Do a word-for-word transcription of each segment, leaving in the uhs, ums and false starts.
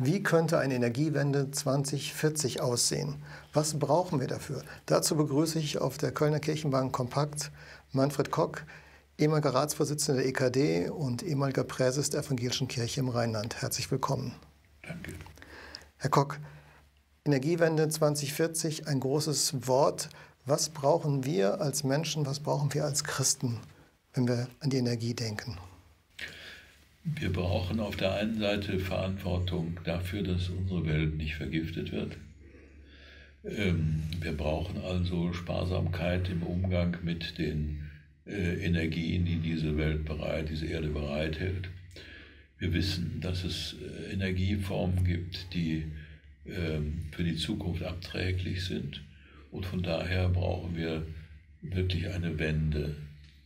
Wie könnte eine Energiewende zweitausendvierzig aussehen? Was brauchen wir dafür? Dazu begrüße ich auf der Kölner Kirchenbank kompakt Manfred Kock, ehemaliger Ratsvorsitzender der E K D und ehemaliger Präses der Evangelischen Kirche im Rheinland. Herzlich willkommen. Danke. Herr Kock, Energiewende zweitausendvierzig, ein großes Wort. Was brauchen wir als Menschen, was brauchen wir als Christen, wenn wir an die Energie denken? Wir brauchen auf der einen Seite Verantwortung dafür, dass unsere Welt nicht vergiftet wird. Wir brauchen also Sparsamkeit im Umgang mit den Energien, die diese Welt bereit, diese Erde bereithält. Wir wissen, dass es Energieformen gibt, die für die Zukunft abträglich sind, und von daher brauchen wir wirklich eine Wende.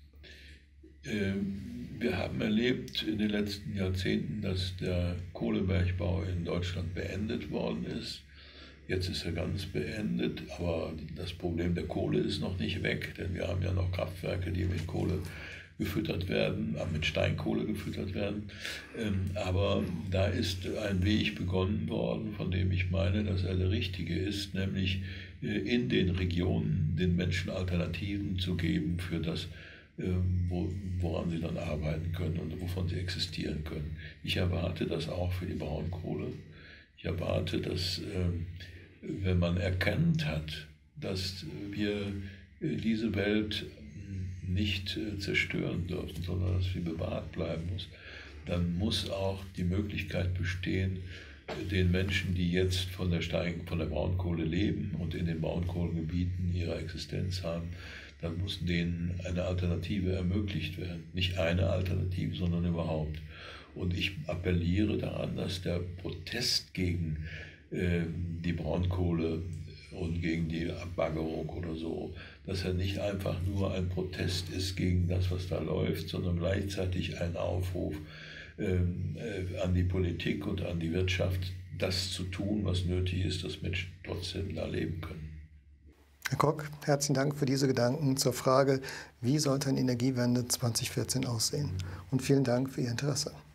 Wir haben erlebt in den letzten Jahrzehnten, dass der Kohlebergbau in Deutschland beendet worden ist. Jetzt ist er ganz beendet, aber das Problem der Kohle ist noch nicht weg, denn wir haben ja noch Kraftwerke, die mit Kohle gefüttert werden, mit Steinkohle gefüttert werden. Aber da ist ein Weg begonnen worden, von dem ich meine, dass er der richtige ist, nämlich in den Regionen den Menschen Alternativen zu geben für das, woran sie dann arbeiten können und wovon sie existieren können. Ich erwarte das auch für die Braunkohle. Ich erwarte, dass, wenn man erkannt hat, dass wir diese Welt nicht zerstören dürfen, sondern dass sie bewahrt bleiben muss, dann muss auch die Möglichkeit bestehen, den Menschen, die jetzt von der, Stein, von der Braunkohle leben und in den Braunkohlengebieten ihre Existenz haben, dann muss denen eine Alternative ermöglicht werden. Nicht eine Alternative, sondern überhaupt. Und ich appelliere daran, dass der Protest gegen äh, die Braunkohle und gegen die Abbaggerung oder so, dass er nicht einfach nur ein Protest ist gegen das, was da läuft, sondern gleichzeitig ein Aufruf äh, äh, an die Politik und an die Wirtschaft, das zu tun, was nötig ist, dass Menschen trotzdem da leben können. Herr Kock, herzlichen Dank für diese Gedanken zur Frage, wie sollte eine Energiewende zweitausendvierzehn aussehen? Und vielen Dank für Ihr Interesse.